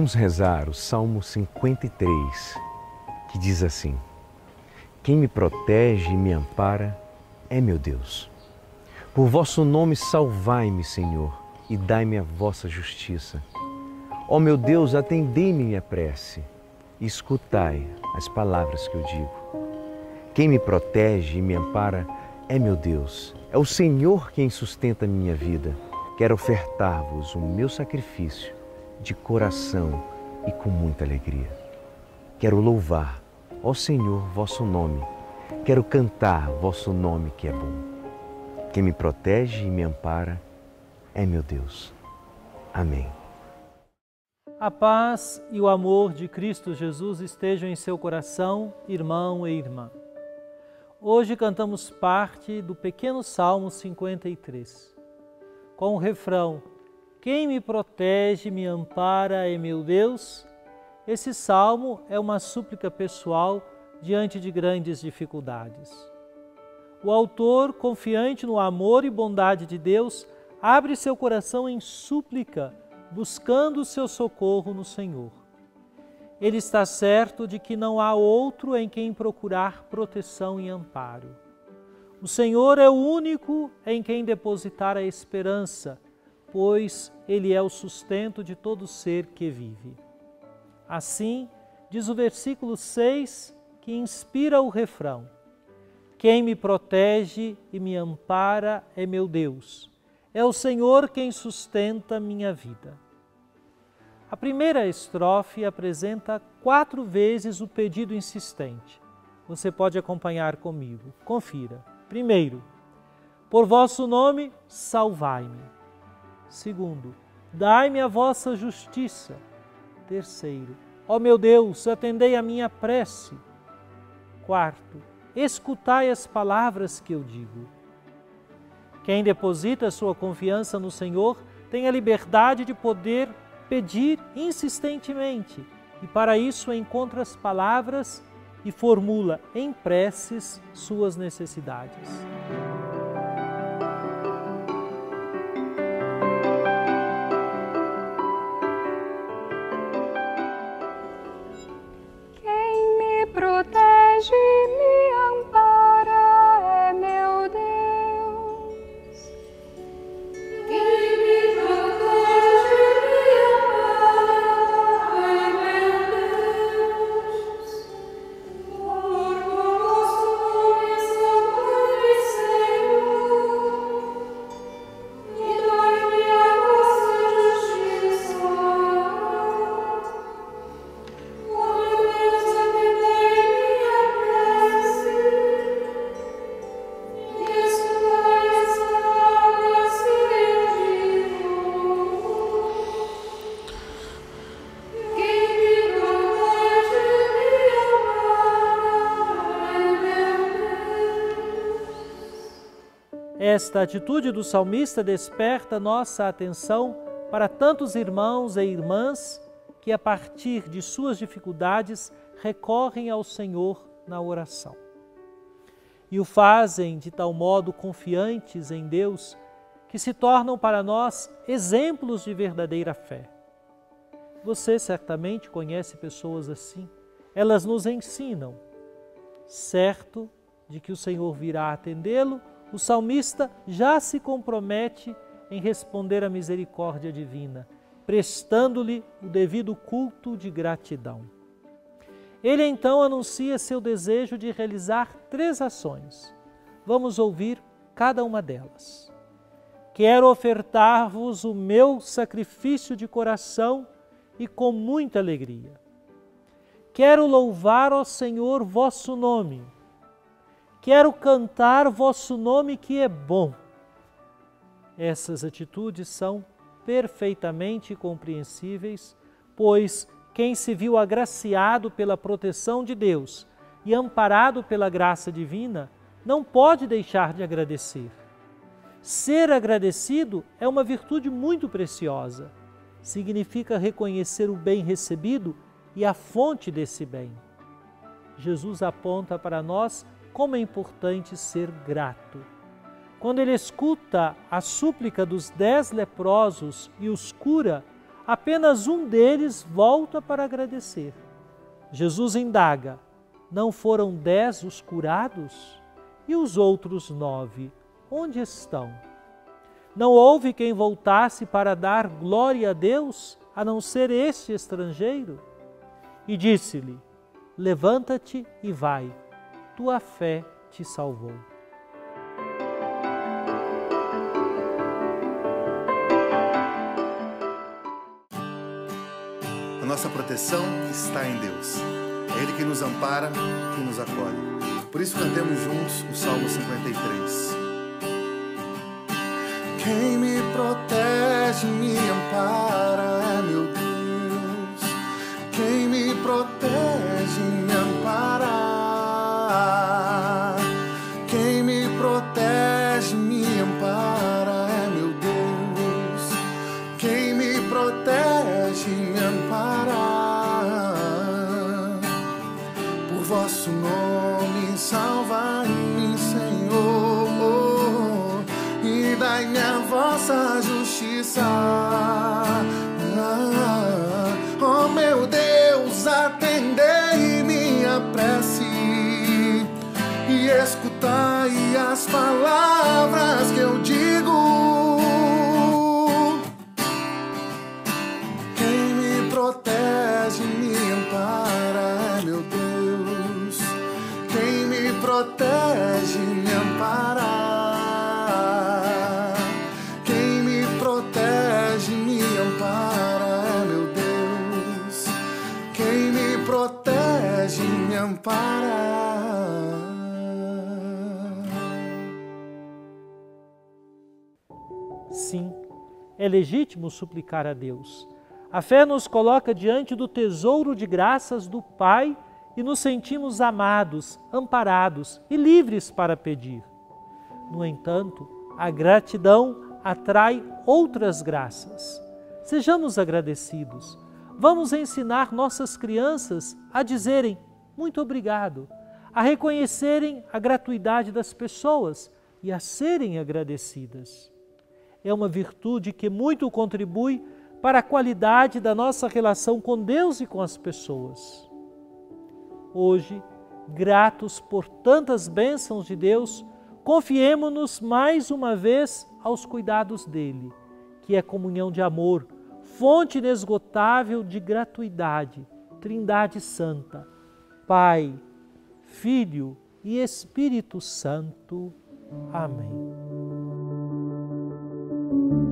Vamos rezar o Salmo 53, que diz assim: Quem me protege e me ampara é meu Deus. Por vosso nome salvai-me, Senhor, e dai-me a vossa justiça. Ó meu Deus, atendei-me minha prece e escutai as palavras que eu digo. Quem me protege e me ampara é meu Deus. É o Senhor quem sustenta a minha vida. Quero ofertar-vos o meu sacrifício de coração e com muita alegria. Quero louvar, ó Senhor, vosso nome. Quero cantar vosso nome que é bom. Quem me protege e me ampara é meu Deus. Amém. A paz e o amor de Cristo Jesus estejam em seu coração, irmão e irmã. Hoje cantamos parte do pequeno Salmo 53, com o refrão: Quem me protege e me ampara é meu Deus. Esse salmo é uma súplica pessoal diante de grandes dificuldades. O autor, confiante no amor e bondade de Deus, abre seu coração em súplica, buscando o seu socorro no Senhor. Ele está certo de que não há outro em quem procurar proteção e amparo. O Senhor é o único em quem depositar a esperança, pois Ele é o sustento de todo ser que vive. Assim, diz o versículo 6, que inspira o refrão: Quem me protege e me ampara é meu Deus. É o Senhor quem sustenta minha vida. A primeira estrofe apresenta 4 vezes o pedido insistente. Você pode acompanhar comigo. Confira. Primeiro, por vosso nome, salvai-me. Segundo, dai-me a vossa justiça. Terceiro, ó meu Deus, atendei a minha prece. Quarto, escutai as palavras que eu digo. Quem deposita sua confiança no Senhor tem a liberdade de poder pedir insistentemente e para isso encontra as palavras e formula em preces suas necessidades. Quem me protege e me ampara é meu Deus. Quem me protege e me ampara é meu Deus. Por vosso nome salvai-me, Senhor, e dai-me a vossa justiça. Esta atitude do salmista desperta nossa atenção para tantos irmãos e irmãs que, a partir de suas dificuldades, recorrem ao Senhor na oração. E o fazem de tal modo confiantes em Deus que se tornam para nós exemplos de verdadeira fé. Você certamente conhece pessoas assim. Elas nos ensinam. Certo de que o Senhor virá atendê-lo, o salmista já se compromete em responder à misericórdia divina, prestando-lhe o devido culto de gratidão. Ele então anuncia seu desejo de realizar 3 ações. Vamos ouvir cada uma delas. Quero ofertar-vos o meu sacrifício de coração e com muita alegria. Quero louvar ao Senhor vosso nome. Quero cantar vosso nome que é bom. Essas atitudes são perfeitamente compreensíveis, pois quem se viu agraciado pela proteção de Deus e amparado pela graça divina, não pode deixar de agradecer. Ser agradecido é uma virtude muito preciosa. Significa reconhecer o bem recebido e a fonte desse bem. Jesus aponta para nós como é importante ser grato. Quando ele escuta a súplica dos 10 leprosos e os cura, Apenas um deles volta para agradecer. Jesus indaga: não foram 10 os curados? E os outros 9, onde estão? Não houve quem voltasse para dar glória a Deus, a não ser este estrangeiro? E disse-lhe: levanta-te e vai, tua fé te salvou. A nossa proteção está em Deus. É Ele que nos ampara, que nos acolhe. Por isso cantemos juntos o Salmo 53. Quem me protege, me ampara, é meu Deus. Quem me protege, me ampara. Quem me protege, me ampara, é meu Deus. Quem me protege, me ampara. Por vosso nome, salvai-me, Senhor, e dai-me a vossa justiça. Oh meu Deus, atendei minha prece e escutai as palavras que eu digo. Quem me protege, me ampara, é meu Deus. Quem me protege, me ampara. Quem me protege, me ampara, é meu Deus. Quem me protege, me ampara. Sim, é legítimo suplicar a Deus. A fé nos coloca diante do tesouro de graças do Pai e nos sentimos amados, amparados e livres para pedir. No entanto, a gratidão atrai outras graças. Sejamos agradecidos. Vamos ensinar nossas crianças a dizerem muito obrigado, a reconhecerem a gratuidade das pessoas e a serem agradecidas. É uma virtude que muito contribui para a qualidade da nossa relação com Deus e com as pessoas. Hoje, gratos por tantas bênçãos de Deus, confiemo-nos mais uma vez aos cuidados dele, que é comunhão de amor, fonte inesgotável de gratuidade, Trindade Santa, Pai, Filho e Espírito Santo. Amém.